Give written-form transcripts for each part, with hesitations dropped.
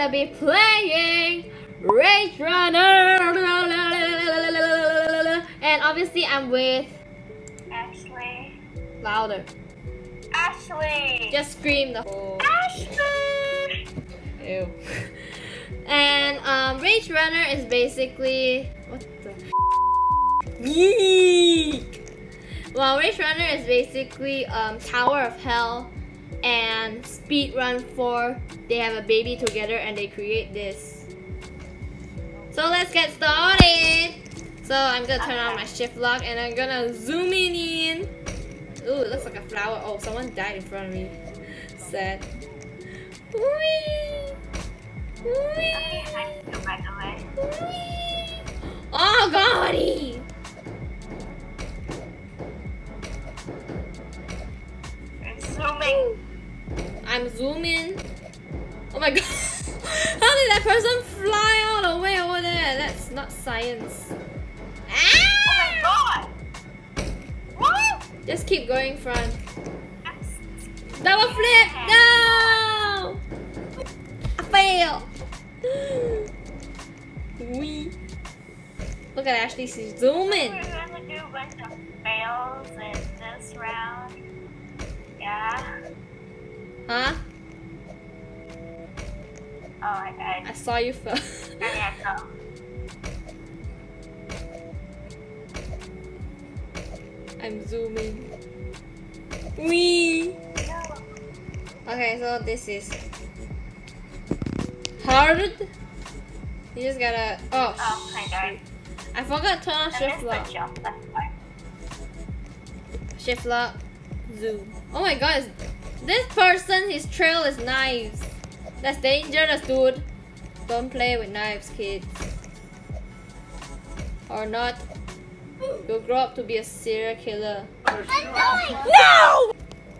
gonna be playing Rage Runner, and obviously I'm with Ashley. Louder. Ashley. Just scream the whole. Ashley. Ew. And Rage Runner is basically what the Yeek! Well, Rage Runner is basically Tower of Hell and Speedrun 4. They have a baby together and they create this. So let's get started. So I'm gonna turn on my shift lock and I'm gonna zoom in. Ooh, it looks like a flower. Oh, someone died in front of me. Sad. Whee! Whee! By the way. Whee! Oh God! I'm zooming. I'm zooming. Oh my God! How did that person fly all the way over there? That's not science. Ah! Oh my God! What? Just keep going front. Double flip! No! I failed! Wee. Look at Ashley, she's zooming. We're gonna do a bunch of fails in this round. Yeah. Huh? Oh, I died. I saw you fail. I know. I'm zooming. Wee! No. Okay, so this is hard. You just gotta. Oh, I died. I forgot to turn on I shift missed lock. the jump. That's why. Shift lock. Zoom. Oh my God! This person, his trail is knives. That's dangerous, dude. Don't play with knives, kids. Or not, you'll grow up to be a serial killer. No!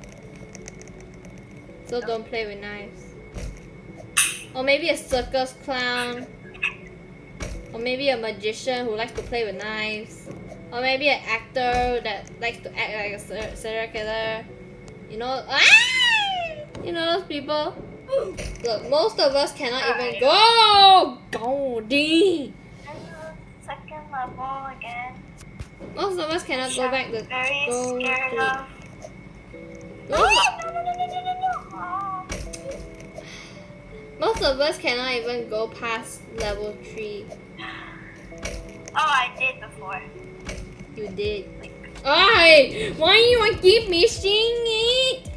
So don't play with knives. Or maybe a circus clown. Or maybe a magician who likes to play with knives. Or maybe an actor that likes to act like a serial killer. You know, you know those people? Look, most of us cannot even go! Go, D! Second level again. Most of us cannot go back to Very go scared to. of. Oh. Most of us cannot even go past level 3. Oh, I did before. You did. Why? Why you keep missing it?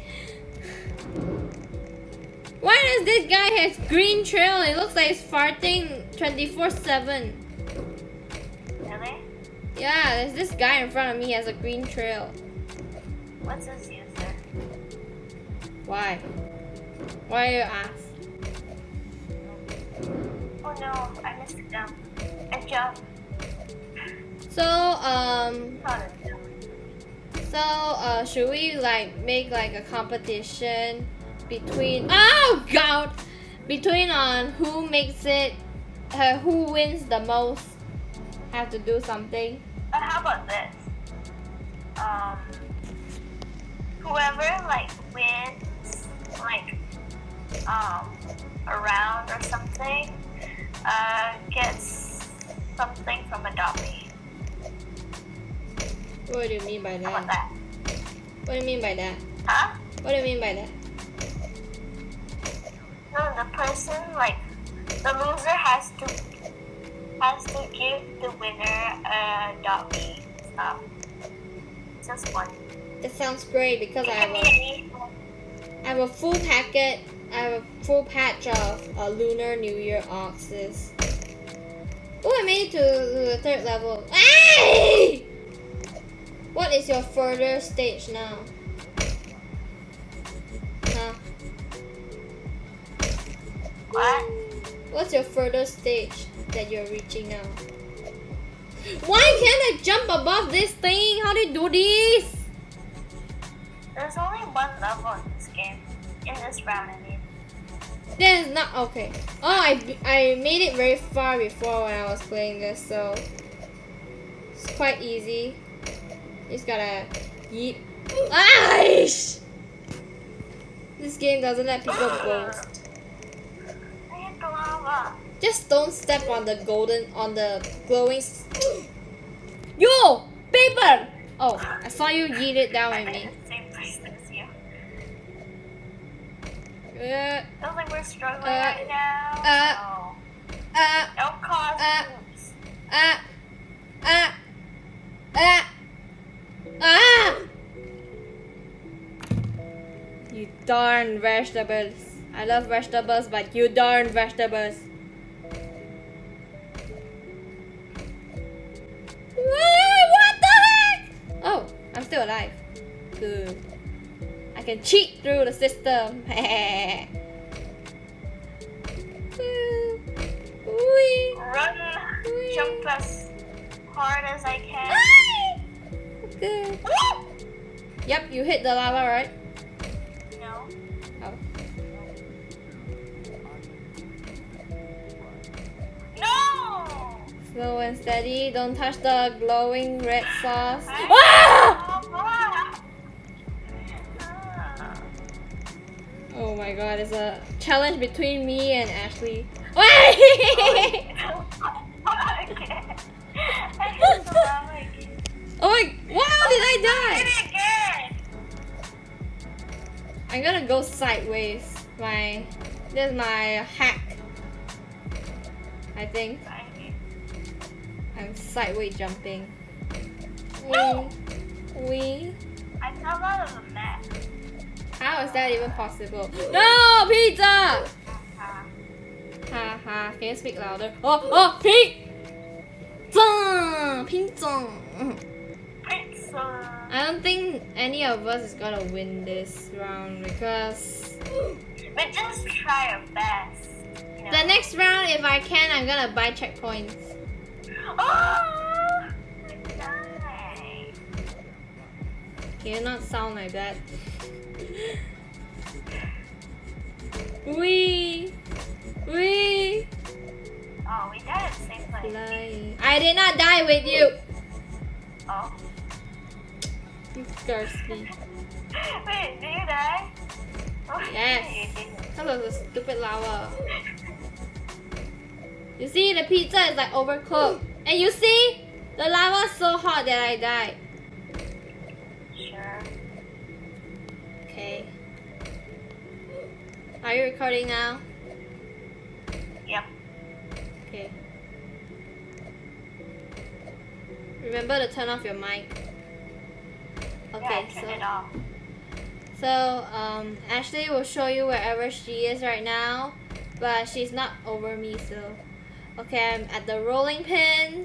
Why does this guy have green trail? It looks like he's farting 24/7. Really? Yeah, there's this guy in front of me has a green trail. What's his user? Why? Why you ask? Oh no, I missed a jump. A jump. So Not a jump. should we like make like a competition between between on who makes it, who wins the most? Have to do something. How about this? Whoever like wins like a round or something, gets something from Adopt Me. What do you mean by How about that? that? What do you mean by that? Huh? What do you mean by that? No, the person like the loser has to give the winner Adopt Me stuff. Just one. That sounds great because I It can be anything. have a full packet. I have a full patch of Lunar New Year oxes. Oh, I made it to the 3rd level. Hey! What is your further stage now? Huh? What? What's your further stage that you're reaching now? Why can't I jump above this thing? How do you do this? There's only one level in this game. In this round, I mean. That is not okay. Oh, I made it very far before when I was playing this, so it's quite easy. Just gotta yeet. Aish! This game doesn't let people boast. I hit the line. lava. Just don't step on the glowing. Yo! Paper! Oh, I saw you yeet it down at me. Same place as you. Uh, Feels like we're struggling right now. Don't cause moves. You darn vegetables. I love vegetables, but you darn vegetables. What the heck? Oh, I'm still alive. Good. I can cheat through the system. Run, jump as hard as I can. Good. Yep, you hit the lava, right? No. Oh. No! Slow and steady. Don't touch the glowing red sauce. Ah! Oh my god, it's a challenge between me and Ashley. Oh my, wow, did I die? I'm gonna go sideways. That's my hack. I think. I'm sideways jumping. Wee. I fell out of the map. How is that even possible? No, pizza! Haha, can you speak louder? Oh, pizza! I don't think any of us is gonna win this round because... But just try our best. You know? The next round, if I can, I'm gonna buy checkpoints. Oh! I died. Can you not sound like that? Wee! Oh, we died at the same place. Flying. I did not die with you! Oh. You cursed me. Wait, did you die? Oh, Yes. you didn't. Because of the stupid lava. You see, the pizza is like overcooked. And you see? The lava is so hot that I died. Sure. Okay. Are you recording now? Yep. Okay. Remember to turn off your mic. Okay, yeah, turn it off. So, Ashley will show you wherever she is right now, but she's not over me, so. Okay, I'm at the rolling pins.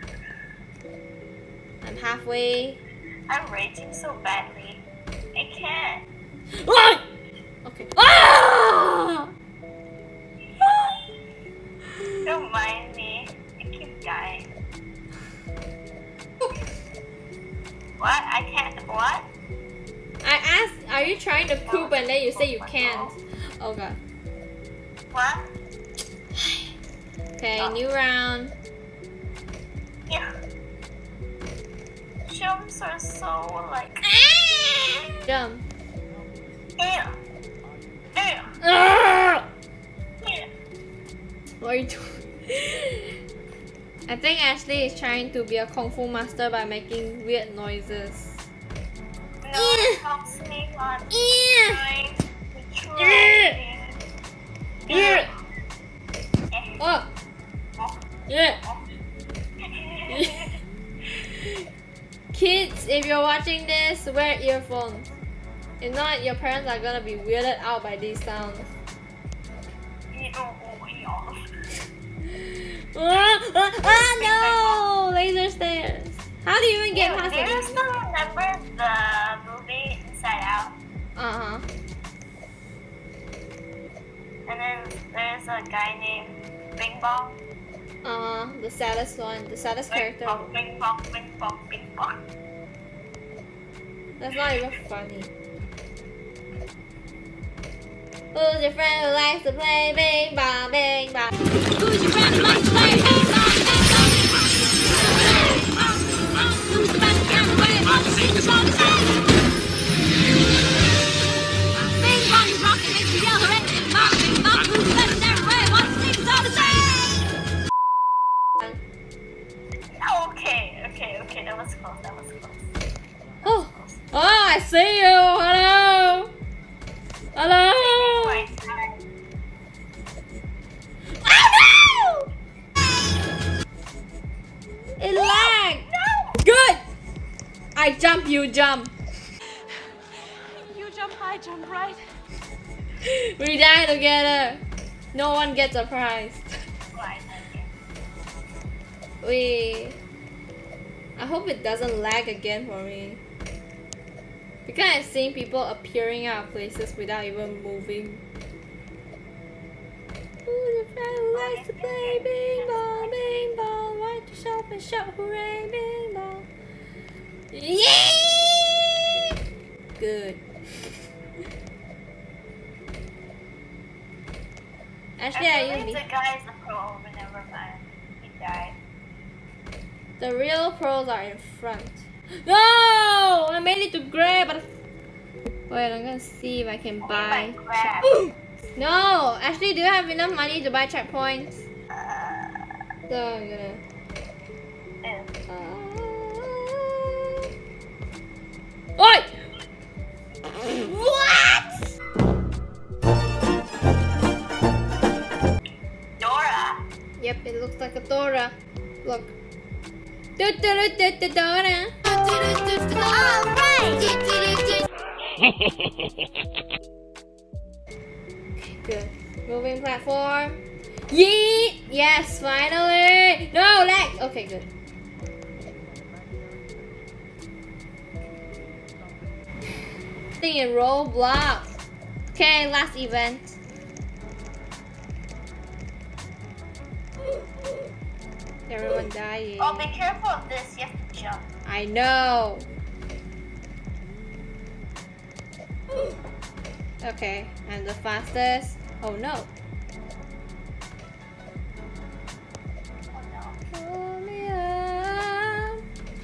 I'm halfway. I'm raging so badly. I can't. Okay. Ah! Don't mind me. I keep dying. What? I can't. What? I asked, are you trying to poop and then you say you can't? Oh god. What? Okay, new round. Yeah. Jumps are so like. Jump. Yeah. Yeah. Ah! Yeah. What are you doing? I think Ashley is trying to be a kung fu master by making weird noises. No, it helps me on trying to try. Oh! Yeah! Kids, if you're watching this, wear earphones. If not, your parents are gonna be weirded out by these sounds. No! Laser stairs. How do you even get past it? Do you still remember the movie Inside Out? Uh-huh. And then there's a guy named Bing Bong. Uh-huh. The saddest one. The saddest character. Bing Bong, Bing Bong, Bing Bong. That's not even funny. Who's your friend who likes to play bing bong, bing bong? Who's your friend who likes to play bing bong, bing bong? Who's the best can play bong, sing the song, bing bong is rocking, makes me yell hooray! Bing bong, who's the best can play bong, sing the song, Okay. That was close. Oh, I see you. Hello. Hello. Oh no! It lagged. no! Good. I jump, you jump. You jump high, jump right. We die together. No one gets a prize. I hope it doesn't lag again for me. Because I've seen people appearing out of places without even moving. Who's a friend who likes to play bing bong, right to shop and shout hooray, bing bong. Yeah! Good. Actually, I believe the guy is a pro, but never mind. He died. The real pros are in front. No! I made it to gray, but wait, I'm gonna see if I can buy. No! Actually, do you have enough money to buy checkpoints? So I'm gonna. Oi! What? Dora. Yep, it looks like a Dora. Look. Dora. Good. Moving platform. Yeet! Yes, finally! No, lag! Okay, good. Thing in Roblox. Okay, last event. Everyone dying. Oh, be careful of this. You have to jump. I know. Okay, I'm the fastest. Oh no. Oh no. Pull me up.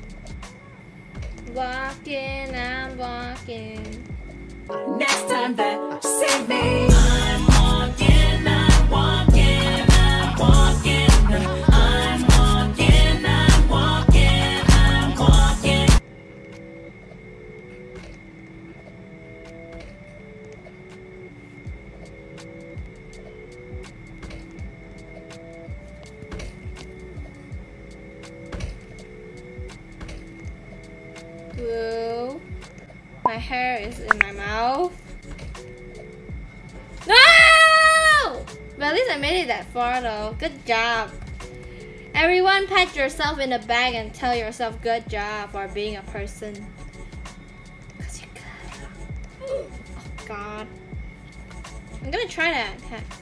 Walking, I'm walking. Next time that save me. I'm walking, I'm walking, I'm walking. I'm walking, I'm walking, I'm walking. Blue. My hair is in my mouth. No! But at least I made it that far though. Good job. Everyone pat yourself in the back and tell yourself good job for being a person. Cause you're good. Oh god. I'm gonna try that.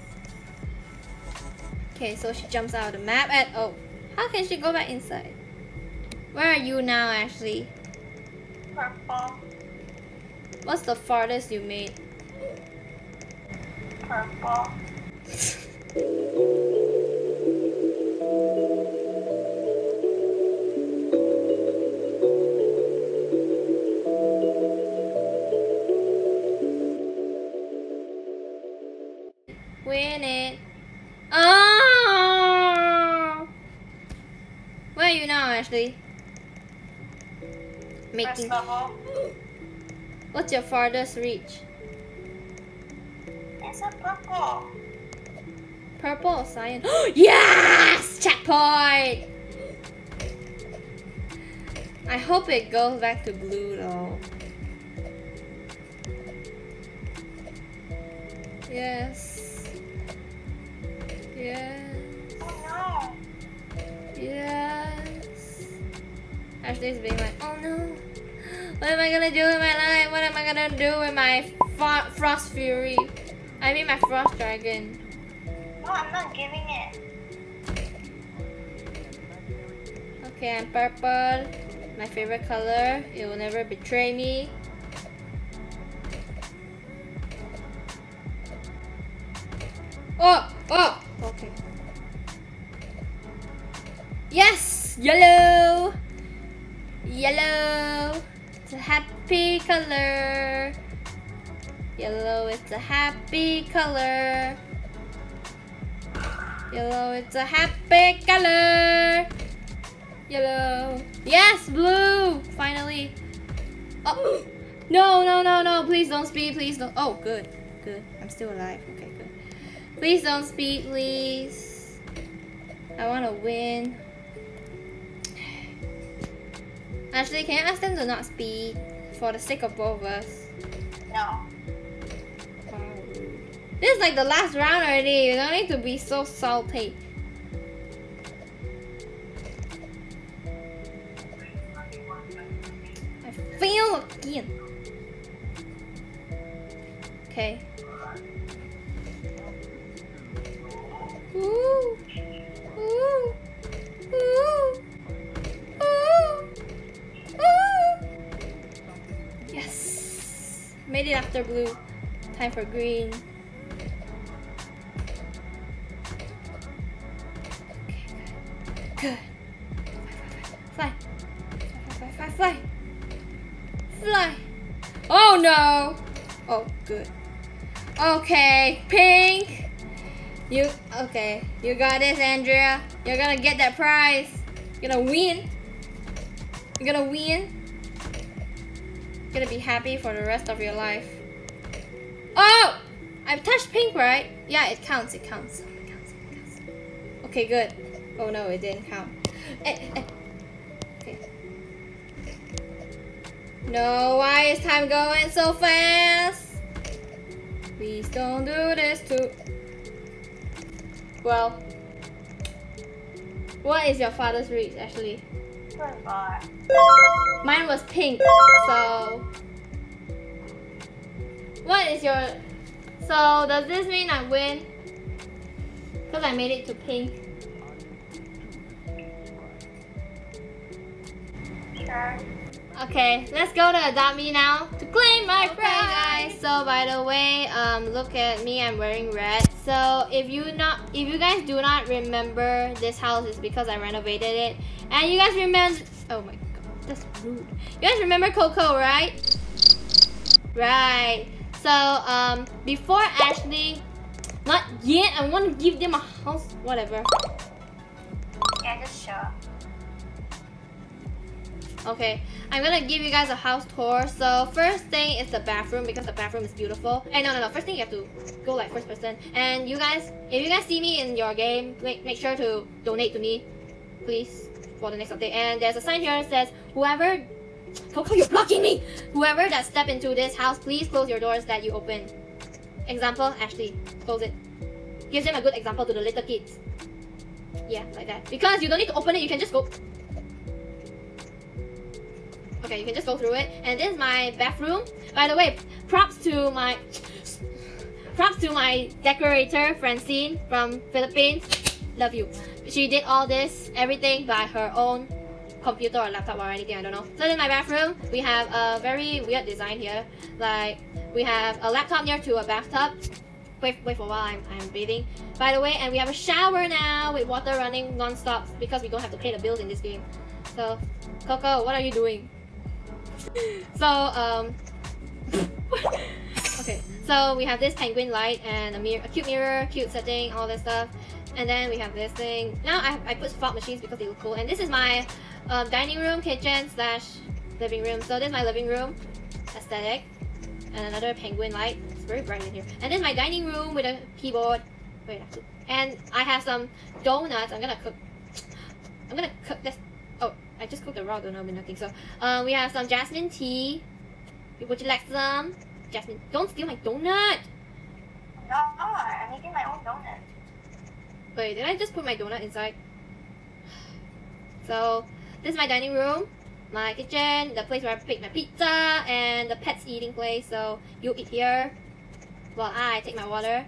Okay, so she jumps out of the map and oh. How can she go back inside? Where are you now, Ashley? Purple. What's the farthest you made? Purple. Win it. Oh! Where are you now, Ashley? First level. What's your farthest reach? It's a purple. Purple or cyan? Yes! Checkpoint! I hope it goes back to blue though. Yes. Yes. Oh no. Yes. Ashley's being like, oh no. What am I gonna do with my life? What am I gonna do with my frost fury? I mean my frost dragon. No, I'm not giving it. Okay, I'm purple. My favorite color. It will never betray me. Oh! Oh! Okay. Yes! Yellow! Yellow! It's a happy color. Yellow, it's a happy color. Yellow, it's a happy color. Yellow. No! No, no, no, no. Please don't speed. Please don't. Oh, good. Good. I'm still alive. Okay, good. Please don't speed, please. I want to win. Actually, can you ask them to not speed? For the sake of both of us. No. Wow. This is like the last round already. You don't need to be so salty. I fail again. Okay. Ooh. Ooh. Ooh. Ooh. Ooh. Yes. Made it after blue. Time for green. Okay, good. Good. Fly. Fly, fly, fly, fly. Fly. Oh no. Oh, good. Okay, pink. Okay, you got this, Andrea. You're gonna get that prize. You're gonna win. You're gonna win. You're gonna be happy for the rest of your life. Oh! I've touched pink, right? Yeah, it counts, it counts. It counts, it counts. Okay, good. Oh no, it didn't count. Okay. No, why is time going so fast? Please don't do this to... Well, what is your father's reach actually? Mine was pink, so... What is your... So, does this mean I win? Because I made it to pink. Sure. Okay, let's go to Adopt Me now to claim my prize. Guys, so by the way, look at me, I'm wearing red. So if you guys do not remember this house, it's because I renovated it. And you guys remember, oh my god, that's rude. You guys remember Coco, right? Right. So before Ashley, not yet, I want to give them a house, whatever. Yeah, just show. Okay, I'm gonna give you guys a house tour. So first thing is the bathroom because the bathroom is beautiful. Hey, no. First thing you have to go like first person. And you guys, if you guys see me in your game, make sure to donate to me, please, for the next update. And there's a sign here that says, whoever, Coco, you're blocking me. Whoever that step into this house, please close your doors that you open. Example, Ashley, close it. Gives them a good example to the little kids. Yeah, like that. Because you don't need to open it, you can just go. Okay, you can just go through it. And this is my bathroom. By the way, props to my decorator, Francine from Philippines. Love you. She did all this, everything by her own computer or laptop or anything, I don't know. So this is my bathroom. We have a very weird design here. Like, we have a laptop near to a bathtub. Wait for a while, I'm bathing. By the way, and we have a shower now with water running non-stop because we don't have to pay the bills in this game. So, Coco, what are you doing? So, okay, so we have this penguin light and a cute mirror, cute setting, all that stuff. And then we have this thing. Now I put fog machines because they look cool. And this is my dining room, kitchen / living room. So this is my living room aesthetic. And another penguin light. It's very bright in here. And this is my dining room with a keyboard. Wait, and I have some donuts. I'm gonna cook this. Oh, I just cooked a raw donut with nothing. So we have some jasmine tea. Would you like some? Jasmine, don't steal my donut! No, I'm making my own donut. Wait, did I just put my donut inside? So this is my dining room, my kitchen, the place where I bake my pizza, and the pets eating place. So you eat here while I take my water.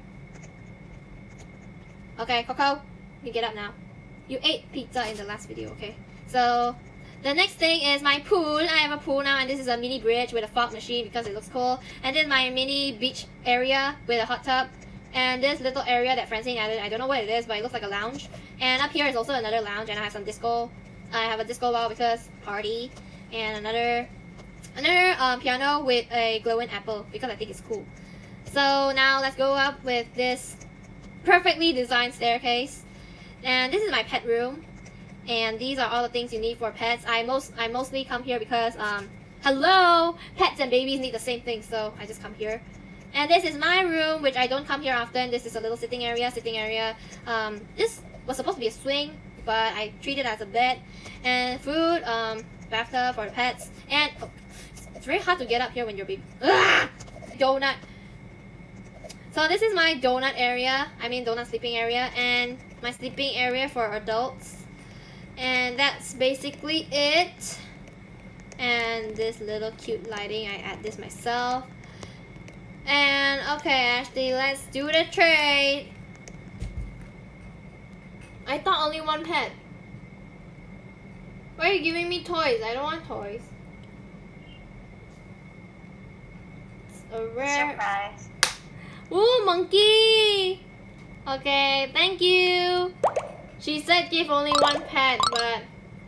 Okay, Coco, you get up now. You ate pizza in the last video, okay? So the next thing is my pool. I have a pool now, and this is a mini bridge with a fog machine because it looks cool. And this is my mini beach area with a hot tub. And this little area that Francine added, I don't know what it is, but it looks like a lounge. And up here is also another lounge, and I have some disco. I have a disco ball because party, and another piano with a glowing apple because I think it's cool. So now let's go up with this perfectly designed staircase. And this is my pet room. And these are all the things you need for pets. I mostly come here because Hello! Pets and babies need the same thing, so I just come here. And this is my room, which I don't come here often. This is a little sitting area. This was supposed to be a swing, but I treat it as a bed. And food, bathtub for the pets. And oh, it's very hard to get up here when you're big. Donut. So this is my donut area. Donut sleeping area. And my sleeping area for adults. And that's basically it. And this little cute lighting, I add this myself. And okay, Ashley, let's do the trade. I thought only one pet. Why are you giving me toys? I don't want toys. It's a rare. Surprise. Ooh, monkey! Okay, thank you. She said give only one pet, but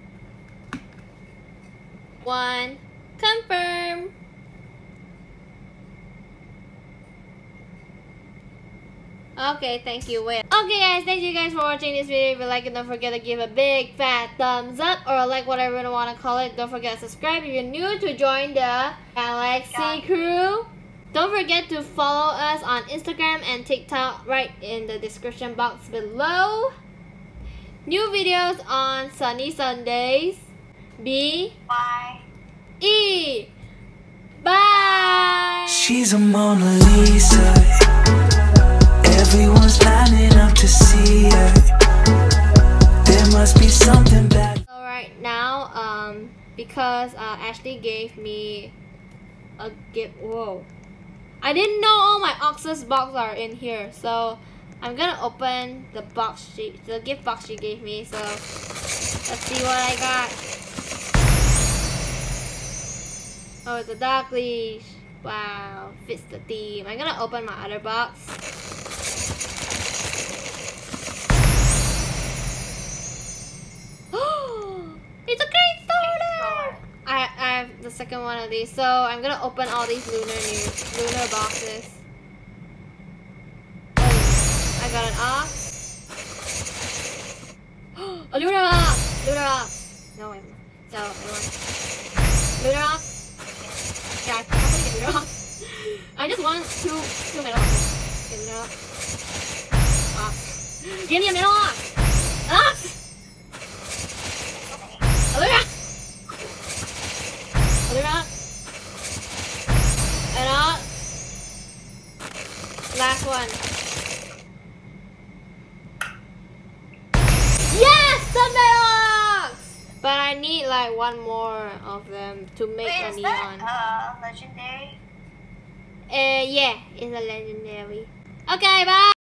one. Confirm. Okay, thank you. Wait. Okay guys, thank you guys for watching this video. If you like it, don't forget to give a big fat thumbs up or like whatever you want to call it. Don't forget to subscribe if you're new to join the Galaxy crew. Don't forget to follow us on Instagram and TikTok right in the description box below. New videos on sunny Sundays. B.E. Bye! She's a Mona Lisa. Everyone's lining up to see her. There must be something bad. So right now, because Ashley gave me a gift. Whoa. I didn't know all my Oxus box are in here, so I'm gonna open the gift box she gave me. So let's see what I got. Oh, it's a dog leash. Wow, fits the theme. I'm gonna open my other box. It's a crate soda! I have the second one of these, so I'm gonna open all these lunar boxes. Oh, I got an ox. A lunar ox! Lunar ox! No, so I want lunar ox. Yeah, I'm gonna get lunar ox. I just want two metal oxes. Okay, lunar ox. Ox. Give me a metal ox! Ox! Lunar! Lunar! And last one. Yes! The Melox! But I need like one more of them to make a neon. That, legendary? Yeah, it's a legendary. Okay, bye!